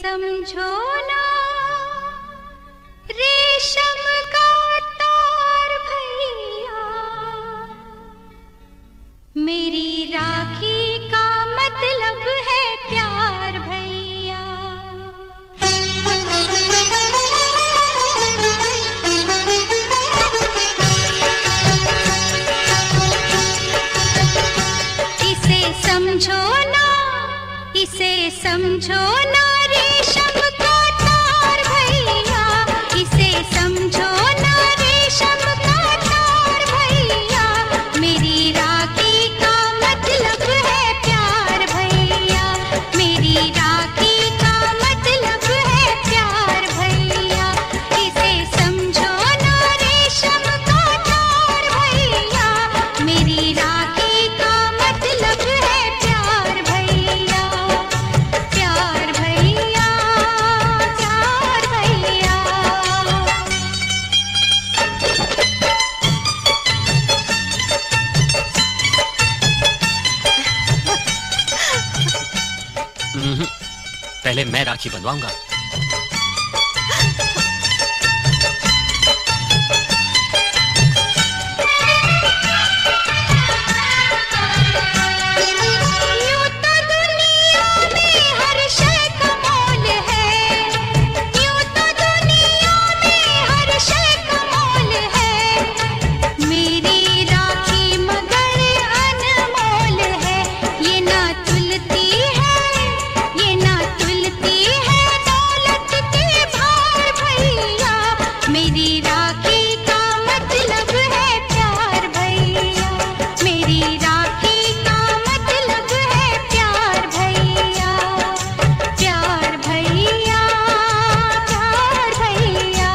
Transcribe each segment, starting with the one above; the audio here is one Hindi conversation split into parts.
समझो ना रेशम का तार भैया, मेरी राखी का मतलब है प्यार भैया। इसे समझो ना, इसे समझो ना रेशम का तार भैया, इसे समझो ना रेशम का तार भैया, मेरी राखी का मतलब है प्यार भैया, मेरी राखी का मतलब है प्यार भैया। इसे समझो ना रेशम का तार भैया, मेरी राखी का मतलब है प्यार भैया, प्यार भैया, प्यार भैया। पहले मैं राखी बंधवाऊंगा। यूं तो दुनिया में हर शय का मोल है, यूं तो दुनिया में हर शय का मोल है, मेरी राखी मगर अनमोल है। ये ना तुलती है, ये ना तुलती है दौलत के भार भैया, मेरी राखी का मतलब है प्यार भैया, मेरी राखी का मतलब है प्यार भैया, प्यार भैया, प्यार भैया।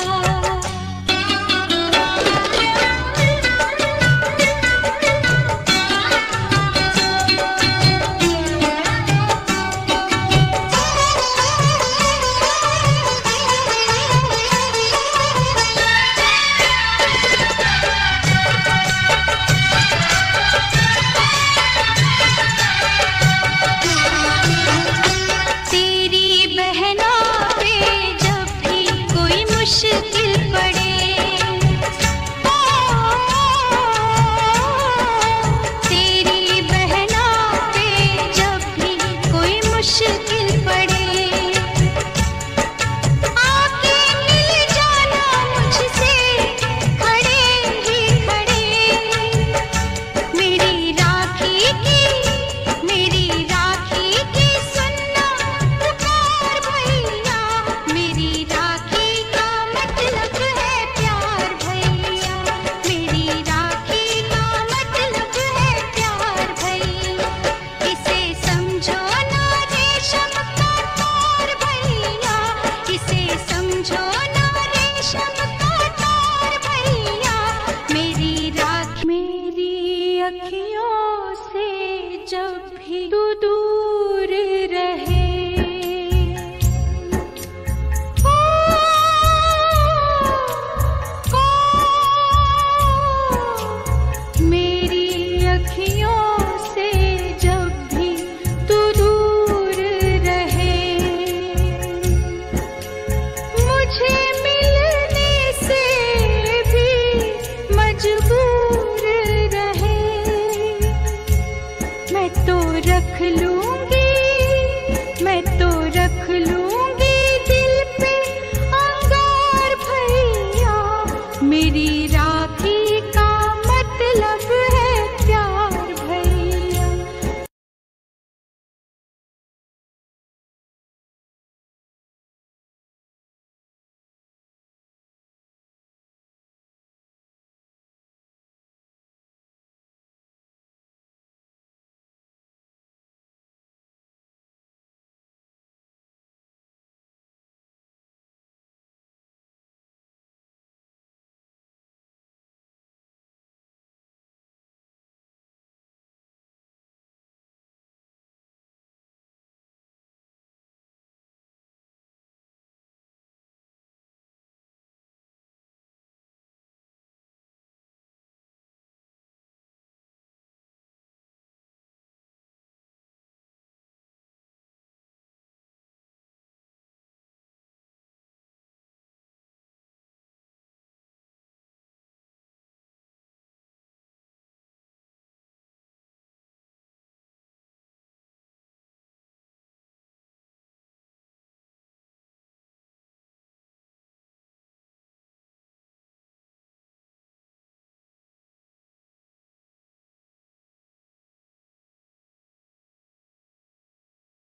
तेरी बहना पे जब भी कोई मुश्किल पड़े, तेरी बहना पे जब भी कोई मुश्किल पड़े, आके मिल जाना मुझसे खड़े ही खड़े, मेरी राखी की सुनना पुकार भैया, मेरी राखी का मतलब है प्यार भैया, मेरी राखी का मतलब है प्यार भैया। इसे समझो ना रेशम का तार भैया, इसे समझो ना रेशम का तार भैया, मेरी राखी। मेरी अखियों से जब भी तू दूर रहे, मेरी अखियों से जब भी तू दूर रहे, मुझे मिलने से भी मजबूर रहे, मैं तो रख लूंगी, मैं तो रख लूंगी